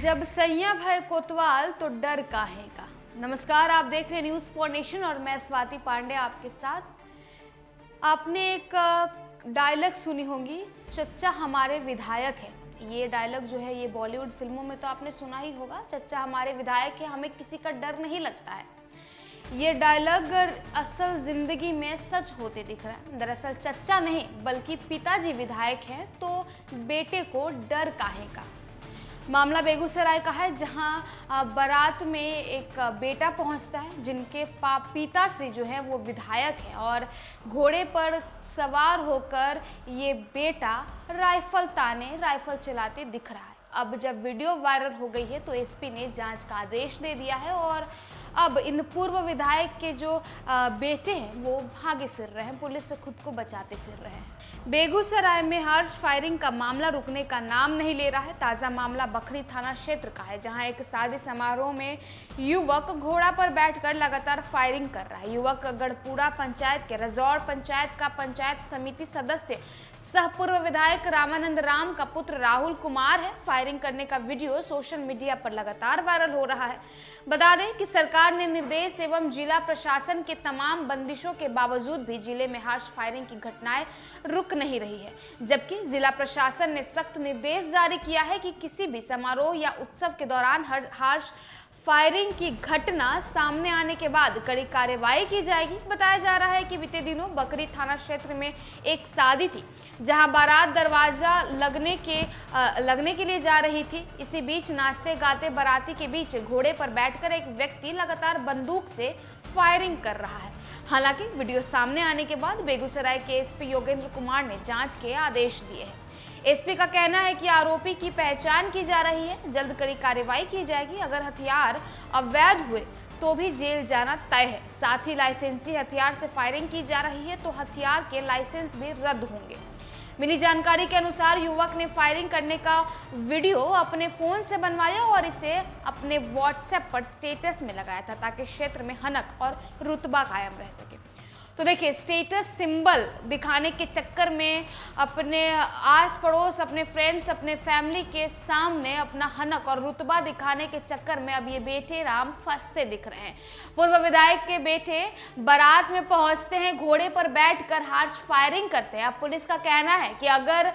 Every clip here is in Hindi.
जब सैया भय कोतवाल तो डर काहे का। नमस्कार, आप देख रहे हैं न्यूज़ फॉर नेशन और मैं स्वाति पांडे आपके साथ। आपने एक डायलॉग सुनी होंगी, चच्चा हमारे विधायक हैं। ये डायलॉग जो है ये बॉलीवुड फिल्मों में तो आपने सुना ही होगा, चच्चा हमारे विधायक है, हमें किसी का डर नहीं लगता है। ये डायलॉग असल जिंदगी में सच होते दिख रहा है। दरअसल चच्चा नहीं बल्कि पिताजी विधायक हैं, तो बेटे को डर काहे का। मामला बेगूसराय का है, जहां बारात में एक बेटा पहुंचता है जिनके पिताश्री जो है वो विधायक हैं और घोड़े पर सवार होकर ये बेटा राइफल चलाते दिख रहा है। अब जब वीडियो वायरल हो गई है तो एसपी ने जांच का आदेश दे दिया है और अब इन पूर्व विधायक के जो बेटे हैं वो भागे फिर रहे हैं, पुलिस से खुद को बचाते फिर रहे हैं। बेगूसराय में हार्श फायरिंग का मामला रुकने का नाम नहीं ले रहा है। ताज़ा मामला बखरी थाना क्षेत्र का है, जहां एक शादी समारोह में युवक घोड़ा पर बैठकर लगातार फायरिंग कर रहा है। युवक गढ़पुरा पंचायत के रजौर पंचायत का पंचायत समिति सदस्य सह पूर्व विधायक रामानंद राम का पुत्र राहुल कुमार है। फायरिंग करने का वीडियो सोशल मीडिया पर लगातार वायरल हो रहा है। बता दें कि सरकार ने निर्देश एवं जिला प्रशासन के तमाम बंदिशों के बावजूद भी जिले में हार्श फायरिंग की घटनाएं रुक नहीं रही है, जबकि जिला प्रशासन ने सख्त निर्देश जारी किया है कि किसी भी समारोह या उत्सव के दौरान हार्श फायरिंग की घटना सामने आने के बाद कड़ी कार्रवाई की जाएगी। बताया जा रहा है कि बीते दिनों बकरी थाना क्षेत्र में एक शादी थी, जहां बारात दरवाजा लगने के लिए जा रही थी। इसी बीच नाचते गाते बाराती के बीच घोड़े पर बैठकर एक व्यक्ति लगातार बंदूक से फायरिंग कर रहा है। हालांकि वीडियो सामने आने के बाद बेगूसराय के एसपी योगेंद्र कुमार ने जांच के आदेश दिए हैं। एसपी का कहना है कि आरोपी की पहचान की जा रही है, जल्द कड़ी कार्रवाई की जाएगी। अगर हथियार अवैध हुए तो भी जेल जाना तय है। साथ ही लाइसेंसी हथियार से फायरिंग की जा रही है तो हथियार के लाइसेंस भी रद्द होंगे। मिली जानकारी के अनुसार युवक ने फायरिंग करने का वीडियो अपने फोन से बनवाया और इसे अपने व्हाट्सएप पर स्टेटस में लगाया था, ताकि क्षेत्र में हनक और रुतबा कायम रह सके। तो देखिए, स्टेटस सिंबल दिखाने के चक्कर में अपने आस पड़ोस, अपने फ्रेंड्स, अपने फैमिली के सामने अपना हनक और रुतबा दिखाने के चक्कर में अब ये बेटे राम फंसते दिख रहे हैं। पूर्व विधायक के बेटे बारात में पहुंचते हैं, घोड़े पर बैठकर हार्श फायरिंग करते हैं। अब पुलिस का कहना है कि अगर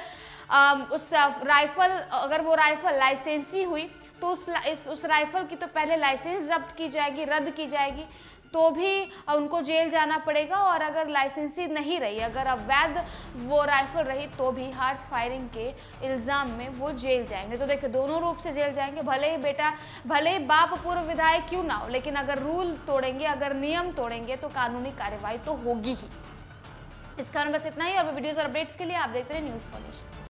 वो राइफल लाइसेंसी हुई तो उस राइफल की तो पहले लाइसेंस जब्त की जाएगी, रद्द की जाएगी, तो भी उनको जेल जाना पड़ेगा। और अगर लाइसेंसी नहीं रही, अगर अवैध वो राइफल रही, तो भी हार्श फायरिंग के इल्ज़ाम में वो जेल जाएंगे। तो देखिए, दोनों रूप से जेल जाएंगे। भले ही बाप पूर्व विधायक क्यों ना हो, लेकिन अगर रूल तोड़ेंगे, अगर नियम तोड़ेंगे तो कानूनी कार्रवाई तो होगी ही। इस कारण बस इतना ही, और वीडियोस और अपडेट्स के लिए आप देखते रहिए न्यूज़ फॉर नेशन।